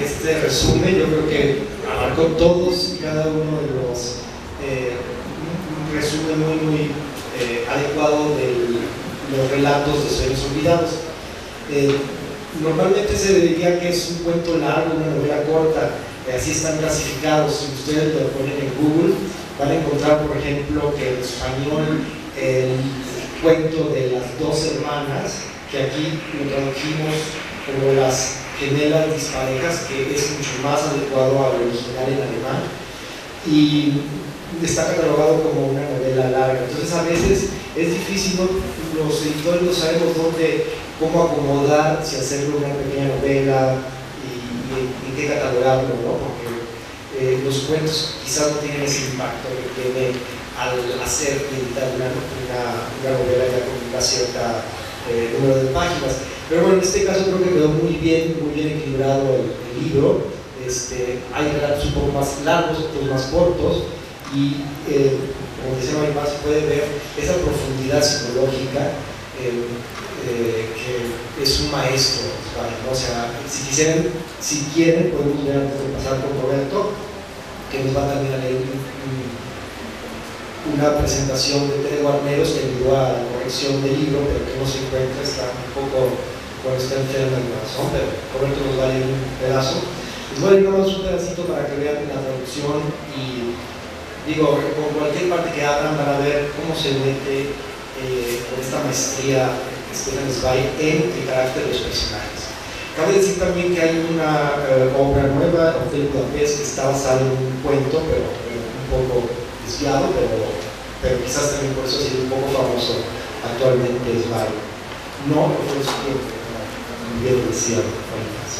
este resumen. Yo creo que abarcó todos y cada uno de los un resumen muy adecuado de los relatos de Sueños Olvidados. Normalmente se diría que es un cuento largo, una novela corta, así están clasificados. Si ustedes lo ponen en Google, van a encontrar, por ejemplo, que en español el cuento de las dos hermanas, que aquí lo tradujimos como las gemelas disparejas, que es mucho más adecuado al original en alemán, y está catalogado como una novela larga. Entonces a veces es difícil, los editores no sabemos cómo acomodar, si hacerlo una pequeña novela y qué catalogarlo, ¿no? Porque los cuentos quizás no tienen ese impacto que tiene al hacer y editar una novela ya con una cierta número de páginas. Pero bueno, en este caso creo que quedó muy bien equilibrado el libro. Hay relatos un poco más largos, otros más cortos, y como decía Marimar, se puede ver esa profundidad psicológica que es un maestro, ¿no? O sea, si quieren, podemos ver antes de pasar con Roberto, que nos va también a leer una presentación de Tere Guarneros, que ayudó a la corrección del libro, pero que no se encuentra, está un poco, bueno, está enferma el corazón, pero Roberto nos va a leer un pedazo. Les voy a leer nomás un pedacito para que vean la traducción, y digo, con cualquier parte que abran van a ver cómo se mete con esta maestría Stefan Zweig en el carácter de los personajes. Cabe decir también que hay una obra nueva, Hotel Budapest, que está basada en un cuento, pero un poco desviado, pero quizás también por eso ha sido un poco famoso actualmente Zweig. No, por su tiempo, como bien decía Juanitas.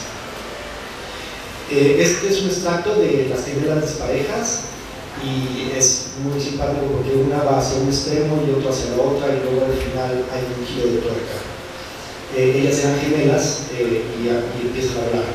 Este es un extracto de Las gemelas disparejas, y es muy simpático porque una va hacia un extremo y otro hacia la otra, y luego al final hay un giro de tuerca. Ellas eran gemelas y empiezan a hablar.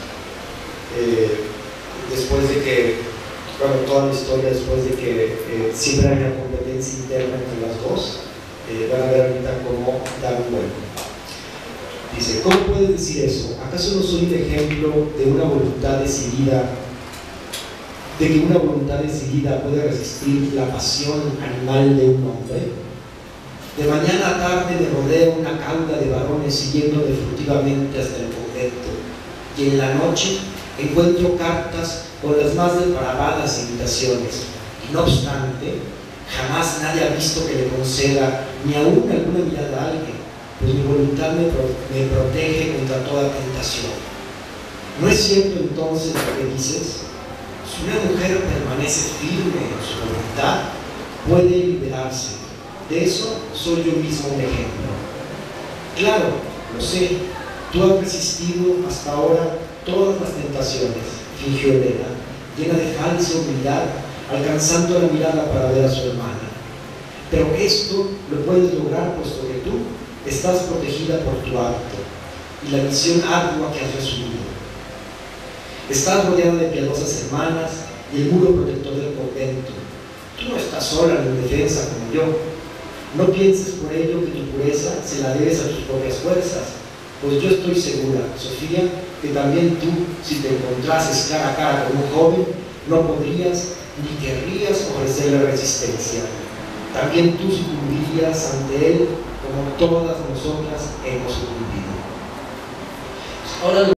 Después de que, bueno, toda la historia, después de que siempre hay una competencia interna entre las dos, van a ver ahorita cómo dan un vuelco. Dice: ¿cómo puedes decir eso? ¿Acaso no soy un ejemplo de una voluntad decidida? ¿De que una voluntad decidida puede resistir la pasión animal de un hombre? De mañana a tarde me rodea una cauda de varones siguiéndome furtivamente hasta el convento, y en la noche encuentro cartas con las más depravadas invitaciones, y no obstante, jamás nadie ha visto que le conceda ni aún alguna mirada a alguien, pues mi voluntad me protege contra toda tentación. ¿No es cierto entonces lo que dices? Si una mujer permanece firme en su voluntad, puede liberarse. De eso soy yo mismo un ejemplo. Claro, lo sé, tú has resistido hasta ahora todas las tentaciones, fingió Elena, llena de falsa humildad, alcanzando la mirada para ver a su hermana. Pero esto lo puedes lograr puesto que tú estás protegida por tu hábito y la misión ardua que has resumido. Estás rodeada de piadosas hermanas y el muro protector del convento. Tú no estás sola ni indefensa como yo. No pienses por ello que tu pureza se la debes a tus propias fuerzas, pues yo estoy segura, Sofía, que también tú, si te encontrases cara a cara con un joven, no podrías ni querrías ofrecerle resistencia. También tú sucumbirías ante él como todas nosotras hemos sucumbido. Ahora